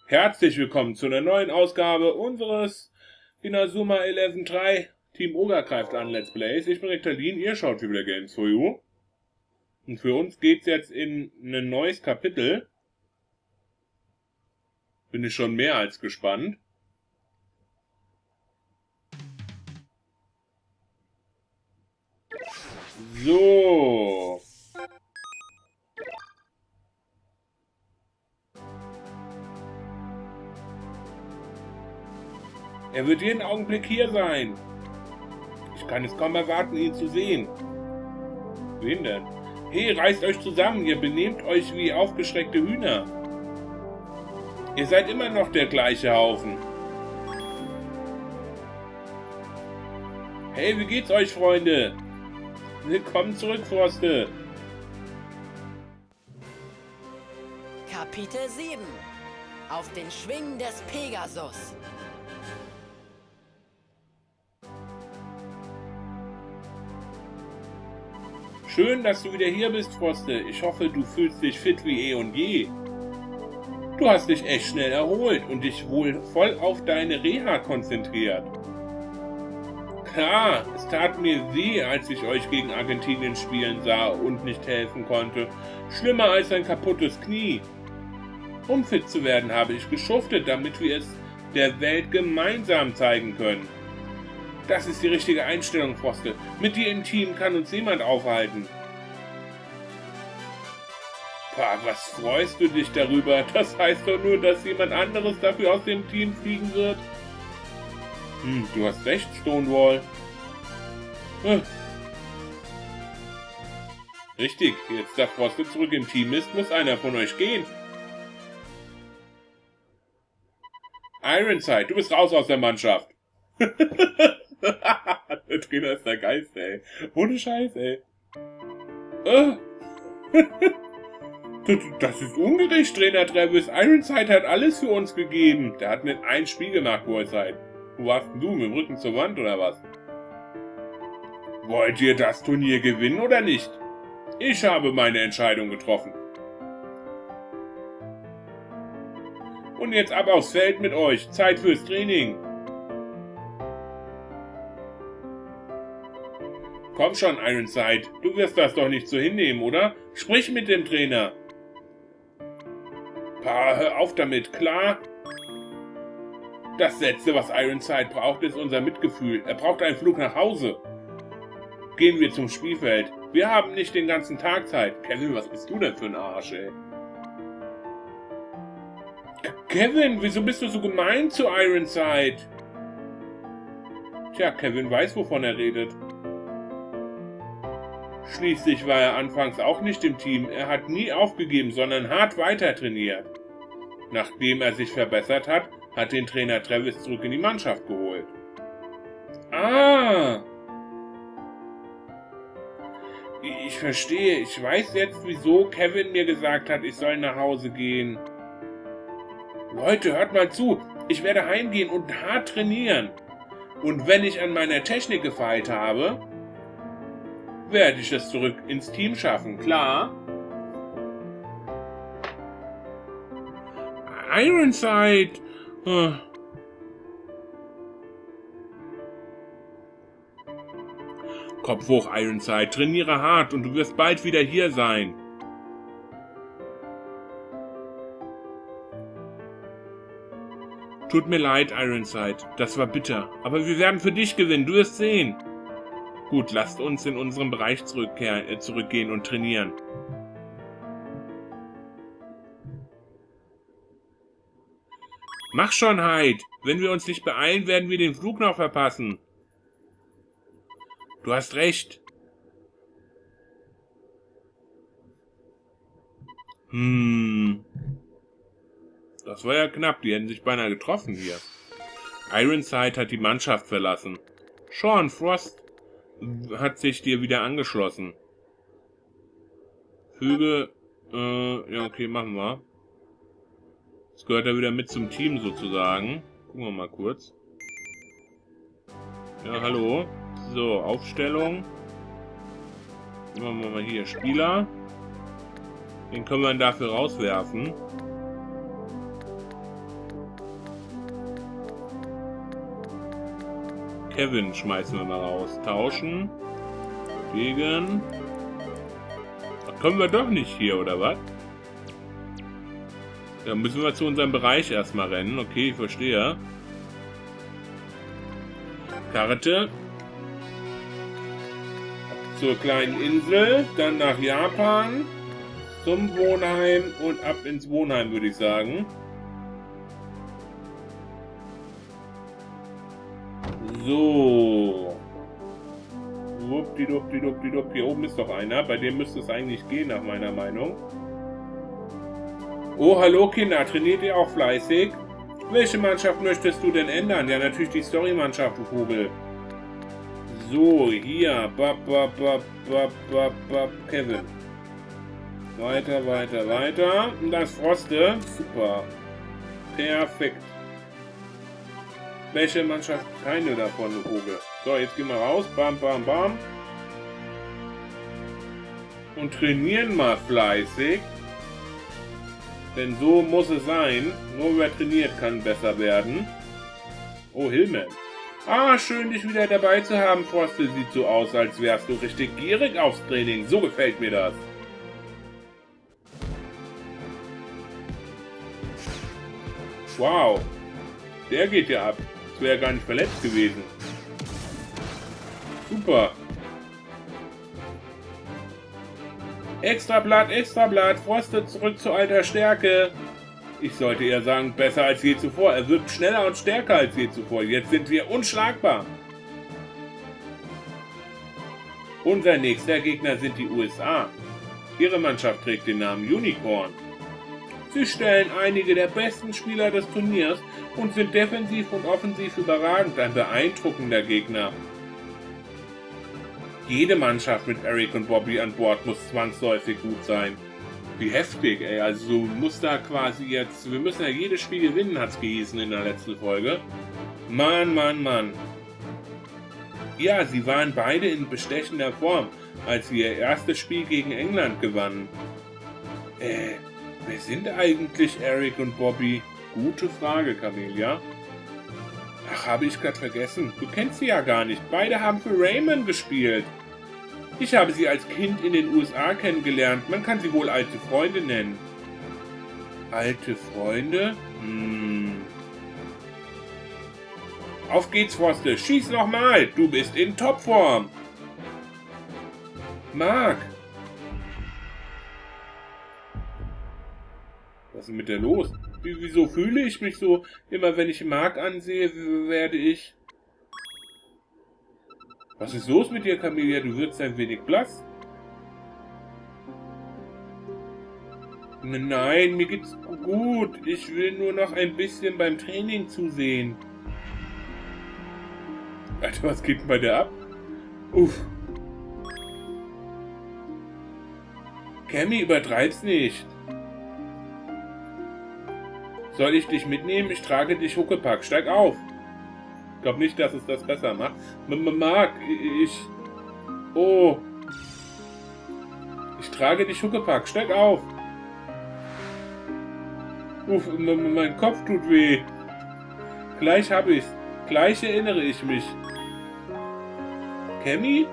Herzlich willkommen zu einer neuen Ausgabe unseres Inazuma 11.3 Team Ogre greift an Let's Plays. Ich bin Rektalin, ihr schaut wieder Games for You. Und für uns geht's jetzt in ein neues Kapitel. Bin ich schon mehr als gespannt. So. Er wird jeden Augenblick hier sein. Ich kann es kaum erwarten, ihn zu sehen. Wen denn? Hey, reißt euch zusammen, ihr benehmt euch wie aufgeschreckte Hühner. Ihr seid immer noch der gleiche Haufen. Hey, wie geht's euch, Freunde? Willkommen zurück, Froste. Kapitel 7. Auf den Schwingen des Pegasus. Schön, dass du wieder hier bist, Froste. Ich hoffe, du fühlst dich fit wie eh und je. Du hast dich echt schnell erholt und dich wohl voll auf deine Reha konzentriert. Klar, es tat mir weh, als ich euch gegen Argentinien spielen sah und nicht helfen konnte. Schlimmer als ein kaputtes Knie. Um fit zu werden, habe ich geschuftet, damit wir es der Welt gemeinsam zeigen können. Das ist die richtige Einstellung, Froste. Mit dir im Team kann uns niemand aufhalten. Pah, was freust du dich darüber? Das heißt doch nur, dass jemand anderes dafür aus dem Team fliegen wird. Du hast recht, Stonewall. Richtig, jetzt da Froste zurück im Team ist, muss einer von euch gehen. Ironside, du bist raus aus der Mannschaft. Der Trainer ist der Geist, ey. Ohne Scheiß, ey. Das ist ungerecht, Trainer Travis. Ironside hat alles für uns gegeben. Der hat nicht ein Spiel gemacht, Wallside. Wo warst denn du? Mit dem Rücken zur Wand, oder was? Wollt ihr das Turnier gewinnen, oder nicht? Ich habe meine Entscheidung getroffen. Und jetzt ab aufs Feld mit euch. Zeit fürs Training. Komm schon, Ironside. Du wirst das doch nicht so hinnehmen, oder? Sprich mit dem Trainer. Pa, hör auf damit, klar? Das Letzte, was Ironside braucht, ist unser Mitgefühl. Er braucht einen Flug nach Hause. Gehen wir zum Spielfeld. Wir haben nicht den ganzen Tag Zeit. Kevin, was bist du denn für ein Arsch, ey? Kevin, wieso bist du so gemein zu Ironside? Tja, Kevin weiß, wovon er redet. Schließlich war er anfangs auch nicht im Team. Er hat nie aufgegeben, sondern hart weiter trainiert. Nachdem er sich verbessert hat, hat den Trainer Travis zurück in die Mannschaft geholt. Ah! Ich verstehe. Ich weiß jetzt, wieso Kevin mir gesagt hat, ich soll nach Hause gehen. Leute, hört mal zu. Ich werde heimgehen und hart trainieren. Und wenn ich an meiner Technik gefeilt habe, werde ich es zurück ins Team schaffen, klar? Ironside! Kopf hoch, Ironside, trainiere hart und du wirst bald wieder hier sein. Tut mir leid, Ironside, das war bitter, aber wir werden für dich gewinnen, du wirst sehen. Gut, lasst uns in unseren Bereich zurückgehen und trainieren. Mach schon, Hyde! Wenn wir uns nicht beeilen, werden wir den Flug noch verpassen. Du hast recht. Das war ja knapp, die hätten sich beinahe getroffen hier. Ironside hat die Mannschaft verlassen. Sean Frost hat sich dir wieder angeschlossen. Füge, ja okay, machen wir. Jetzt gehört er wieder mit zum Team sozusagen. Gucken wir mal kurz. Ja, hallo. So, Aufstellung. Machen wir mal hier Spieler. Den können wir dann dafür rauswerfen. Kevin schmeißen wir mal raus. Tauschen. Gegen... Ach, können wir doch nicht hier, oder was? Ja, müssen wir zu unserem Bereich erstmal rennen. Okay, ich verstehe. Karte. Zur kleinen Insel. Dann nach Japan. Zum Wohnheim und ab ins Wohnheim, würde ich sagen. So. Wuppdiwuppdiwuppdiwupp. Hier oben ist doch einer. Bei dem müsste es eigentlich gehen, nach meiner Meinung. Oh, hallo Kinder. Trainiert ihr auch fleißig? Welche Mannschaft möchtest du denn ändern? Ja, natürlich die Story-Mannschaft, du Vogel. So, hier. Kevin. Weiter, weiter, weiter. Und das Froste. Super. Perfekt. Welche Mannschaft? Keine davon, du Vogel. So, jetzt gehen wir raus. Bam, bam, bam. Und trainieren mal fleißig. Denn so muss es sein. Nur wer trainiert, kann besser werden. Oh, Hillman. Ah, schön, dich wieder dabei zu haben, Frostel. Sieht so aus, als wärst du richtig gierig aufs Training. So gefällt mir das. Wow. Der geht ja ab. Das wäre gar nicht verletzt gewesen. Super. Extrablatt, Extrablatt. Frosted zurück zu alter Stärke. Ich sollte eher sagen, besser als je zuvor. Er wirkt schneller und stärker als je zuvor. Jetzt sind wir unschlagbar. Unser nächster Gegner sind die USA. Ihre Mannschaft trägt den Namen Unicorn. Sie stellen einige der besten Spieler des Turniers und sind defensiv und offensiv überragend, ein beeindruckender Gegner. Jede Mannschaft mit Eric und Bobby an Bord muss zwangsläufig gut sein. Wie heftig, ey. Also du musst da quasi jetzt... Wir müssen ja jedes Spiel gewinnen, hat's gehießen in der letzten Folge. Mann, Mann, Mann. Ja, sie waren beide in bestechender Form, als sie ihr erstes Spiel gegen England gewannen. Wer sind eigentlich Eric und Bobby? Gute Frage, Camelia. Ach, habe ich gerade vergessen. Du kennst sie ja gar nicht. Beide haben für Raymond gespielt. Ich habe sie als Kind in den USA kennengelernt. Man kann sie wohl alte Freunde nennen. Alte Freunde? Auf geht's, Froste. Schieß nochmal. Du bist in Topform. Mark. Was ist mit der los? Wieso fühle ich mich so? Immer wenn ich Mark ansehe, werde ich... Was ist los mit dir, Camelia? Du wirkst ein wenig blass. Nein, mir geht's gut. Ich will nur noch ein bisschen beim Training zusehen. Alter, was geht denn bei der ab? Uff. Cammy, übertreib's nicht. Soll ich dich mitnehmen? Ich trage dich, Huckepack. Steig auf. Ich glaube nicht, dass es das besser macht. Mark, Oh. Ich trage dich, Huckepack. Steig auf. Uff, mein Kopf tut weh. Gleich hab ich's. Gleich erinnere ich mich. Cammy?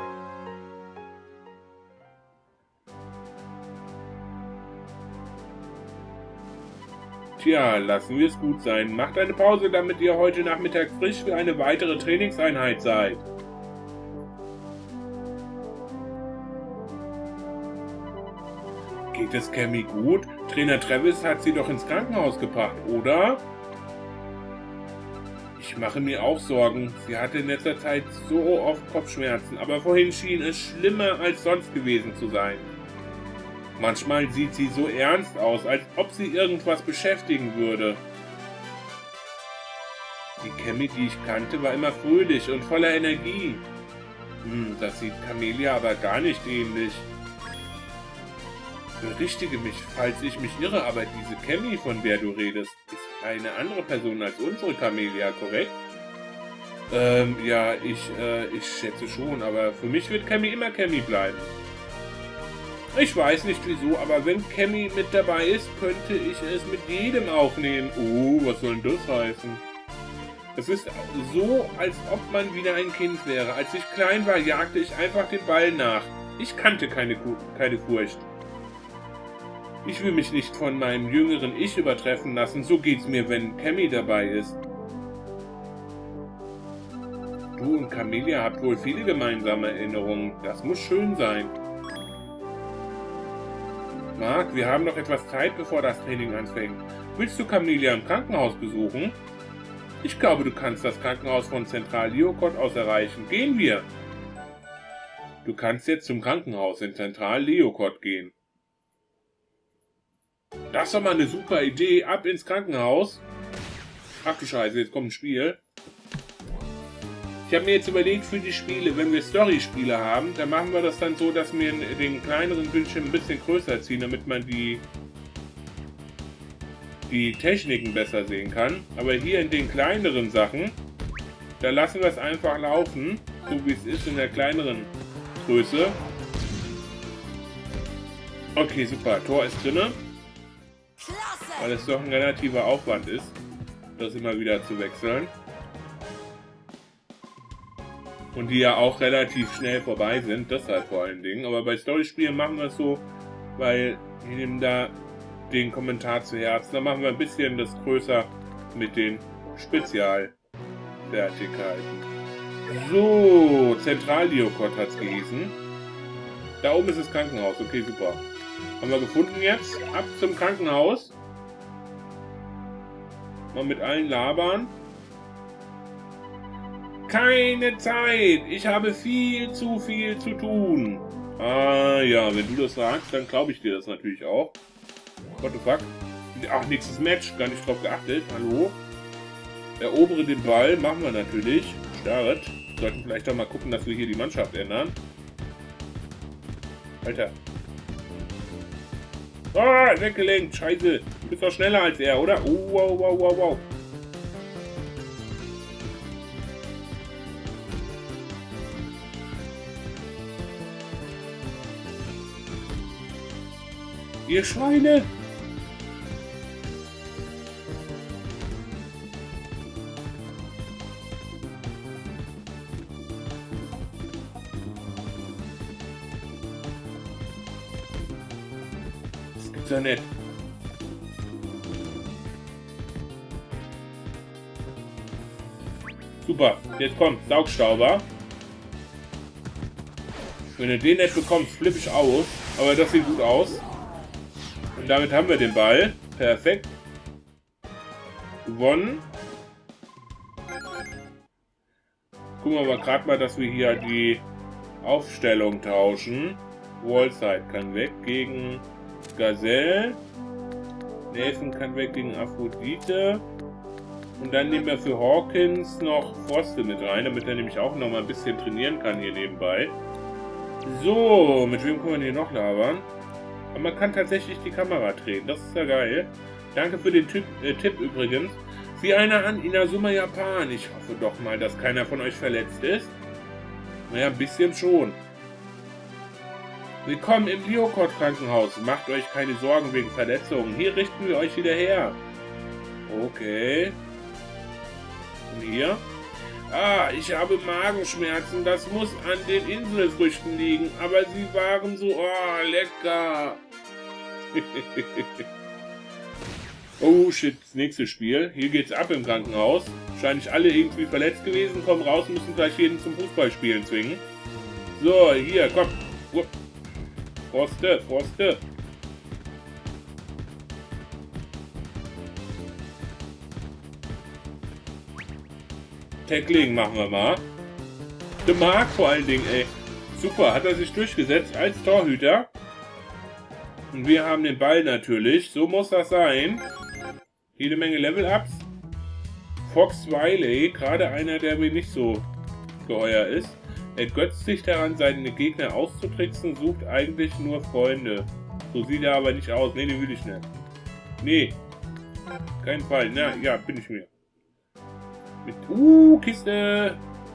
Tja, lassen wir es gut sein. Macht eine Pause, damit ihr heute Nachmittag frisch für eine weitere Trainingseinheit seid. Geht es Cammy gut? Trainer Travis hat sie doch ins Krankenhaus gebracht, oder? Ich mache mir auch Sorgen. Sie hatte in letzter Zeit so oft Kopfschmerzen, aber vorhin schien es schlimmer als sonst gewesen zu sein. Manchmal sieht sie so ernst aus, als ob sie irgendwas beschäftigen würde. Die Cammy, die ich kannte, war immer fröhlich und voller Energie. Das sieht Camelia aber gar nicht ähnlich. Berichtige mich, falls ich mich irre, aber diese Cammy, von der du redest, ist eine andere Person als unsere Camelia, korrekt? Ja, ich schätze schon, aber für mich wird Cammy immer Cammy bleiben. Ich weiß nicht wieso, aber wenn Cammy mit dabei ist, könnte ich es mit jedem aufnehmen. Oh, was soll denn das heißen? Es ist so, als ob man wieder ein Kind wäre. Als ich klein war, jagte ich einfach den Ball nach. Ich kannte keine Furcht. Ich will mich nicht von meinem jüngeren Ich übertreffen lassen. So geht's mir, wenn Cammy dabei ist. Du und Camellia habt wohl viele gemeinsame Erinnerungen. Das muss schön sein. Mark, wir haben noch etwas Zeit, bevor das Training anfängt. Willst du Camellia im Krankenhaus besuchen? Ich glaube, du kannst das Krankenhaus von Zentral Leokot aus erreichen. Gehen wir! Du kannst jetzt zum Krankenhaus in Zentral Leokot gehen. Das ist doch mal eine super Idee. Ab ins Krankenhaus. Ach du Scheiße, jetzt kommt ein Spiel. Ich habe mir jetzt überlegt, für die Spiele, wenn wir Story-Spiele haben, dann machen wir das dann so, dass wir den kleineren Bildschirm ein bisschen größer ziehen, damit man die Techniken besser sehen kann. Aber hier in den kleineren Sachen, da lassen wir es einfach laufen, so wie es ist in der kleineren Größe. Okay, super. Tor ist drinne. Weil es doch ein relativer Aufwand ist, das immer wieder zu wechseln. Und die ja auch relativ schnell vorbei sind, deshalb vor allen Dingen. Aber bei Storyspielen machen wir es so, weil wir nehmen da den Kommentar zu Herzen. Da machen wir ein bisschen das größer mit den Spezialfertigkeiten. So, Zentral Leokot hat es gehießen. Da oben ist das Krankenhaus. Okay, super. Haben wir gefunden jetzt. Ab zum Krankenhaus. Mal mit allen labern. Keine Zeit! Ich habe viel zu tun. Ah ja, wenn du das sagst, dann glaube ich dir das natürlich auch. What the fuck? Ach, nächstes Match. Gar nicht drauf geachtet. Hallo? Erobere den Ball. Machen wir natürlich. Start. Sollten vielleicht auch mal gucken, dass wir hier die Mannschaft ändern. Alter. Ah, weggelenkt. Scheiße. Du bist doch schneller als er, oder? Oh, wow, wow, wow, wow. Ihr Schweine! Das gibt's ja nicht. Super, jetzt kommt Saugstauber. Wenn du den nicht bekommst, flippe ich aus. Aber das sieht gut aus. Und damit haben wir den Ball. Perfekt. Gewonnen. Gucken wir aber gerade mal, dass wir hier die Aufstellung tauschen. Wallside kann weg gegen Gazelle. Nathan kann weg gegen Aphrodite. Und dann nehmen wir für Hawkins noch Frosted mit rein, damit er nämlich auch noch mal ein bisschen trainieren kann hier nebenbei. So, mit wem können wir hier noch labern? Aber man kann tatsächlich die Kamera drehen. Das ist ja geil. Danke für den Tipp übrigens. Sieh einer an, Inazuma Japan. Ich hoffe doch mal, dass keiner von euch verletzt ist. Naja, ein bisschen schon. Willkommen im Leokot Krankenhaus. Macht euch keine Sorgen wegen Verletzungen. Hier richten wir euch wieder her. Okay. Und hier? Ah, ich habe Magenschmerzen. Das muss an den Inselfrüchten liegen. Aber sie waren so... Oh, lecker. Oh, shit. Das nächste Spiel. Hier geht's ab im Krankenhaus. Wahrscheinlich alle irgendwie verletzt gewesen. Kommen raus, müssen gleich jeden zum Fußballspielen zwingen. So, hier, komm. Froste, Froste. Tackling machen wir mal. Der Mark vor allen Dingen, ey. Super, hat er sich durchgesetzt als Torhüter. Und wir haben den Ball natürlich. So muss das sein. Jede Menge Level-Ups. Fox Wiley, gerade einer, der mir nicht so geheuer ist. Er götzt sich daran, seine Gegner auszutricksen, sucht eigentlich nur Freunde. So sieht er aber nicht aus. Ne, den will ich nicht. Nee. Kein Fall. Na, ja, bin ich mir. Mit, Kiste.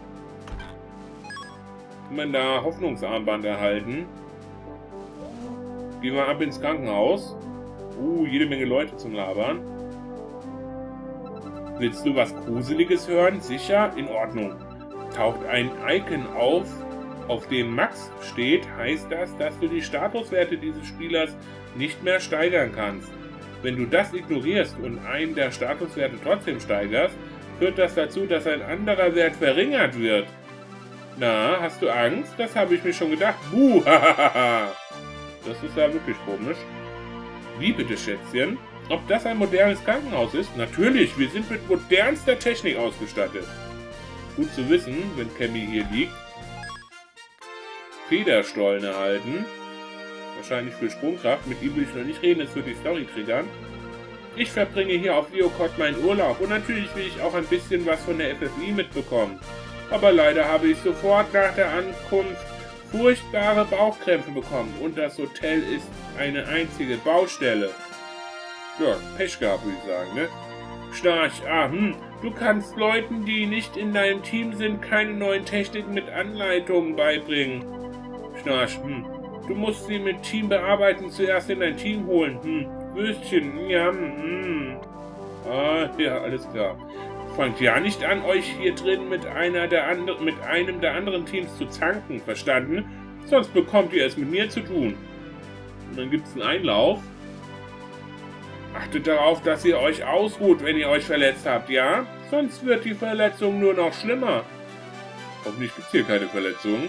Kann man da Hoffnungsarmband erhalten. Gehen wir ab ins Krankenhaus. Jede Menge Leute zum Labern. Willst du was Gruseliges hören? Sicher? In Ordnung. Taucht ein Icon auf dem Max steht, heißt das, dass du die Statuswerte dieses Spielers nicht mehr steigern kannst. Wenn du das ignorierst und einen der Statuswerte trotzdem steigerst, führt das dazu, dass ein anderer Wert verringert wird. Na, hast du Angst? Das habe ich mir schon gedacht. Buh, hahaha. Das ist ja wirklich komisch. Wie bitte, Schätzchen? Ob das ein modernes Krankenhaus ist? Natürlich, wir sind mit modernster Technik ausgestattet. Gut zu wissen, wenn Cammy hier liegt. Federstollen erhalten. Wahrscheinlich für Sprungkraft. Mit ihm will ich noch nicht reden, es wird die Story triggern. Ich verbringe hier auf Leocott meinen Urlaub und natürlich will ich auch ein bisschen was von der FFI mitbekommen. Aber leider habe ich sofort nach der Ankunft furchtbare Bauchkrämpfe bekommen und das Hotel ist eine einzige Baustelle. Ja, Pech gehabt, würde ich sagen, ne? Schnarch, du kannst Leuten, die nicht in deinem Team sind, keine neuen Techniken mit Anleitungen beibringen. Schnarch, du musst sie mit Teambearbeiten zuerst in dein Team holen, Würstchen, ja, Ah, ja, alles klar. Fangt ja nicht an, euch hier drin mit einem der anderen Teams zu zanken, verstanden? Sonst bekommt ihr es mit mir zu tun. Und dann gibt es einen Einlauf. Achtet darauf, dass ihr euch ausruht, wenn ihr euch verletzt habt, ja? Sonst wird die Verletzung nur noch schlimmer. Hoffentlich gibt es hier keine Verletzungen.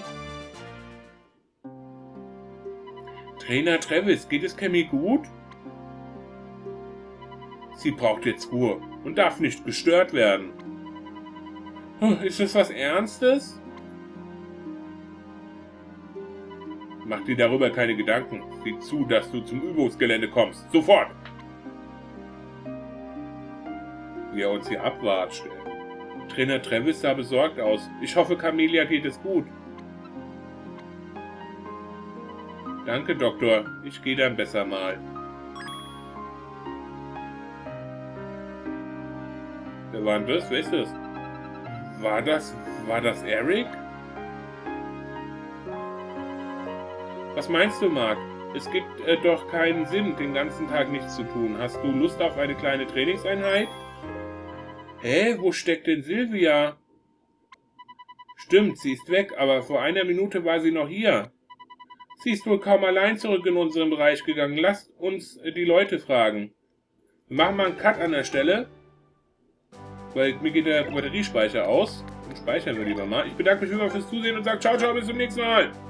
Trainer Travis, geht es Cammy gut? Sie braucht jetzt Ruhe und darf nicht gestört werden. Ist das was Ernstes? Mach dir darüber keine Gedanken. Sieh zu, dass du zum Übungsgelände kommst. Sofort! Wie er uns hier abwatscht. Trainer Travis sah besorgt aus. Ich hoffe, Camelia geht es gut. Danke, Doktor. Ich gehe dann besser mal. Wer war denn das? Wer ist das? War das Eric? Was meinst du, Mark? Es gibt doch keinen Sinn, den ganzen Tag nichts zu tun. Hast du Lust auf eine kleine Trainingseinheit? Hä? Wo steckt denn Silvia? Stimmt, sie ist weg, aber vor einer Minute war sie noch hier. Sie ist wohl kaum allein zurück in unseren Bereich gegangen. Lasst uns die Leute fragen. Wir machen mal einen Cut an der Stelle. Weil mir geht der Batteriespeicher aus. Dann speichern wir lieber mal. Ich bedanke mich immer fürs Zusehen und sage ciao, ciao, bis zum nächsten Mal.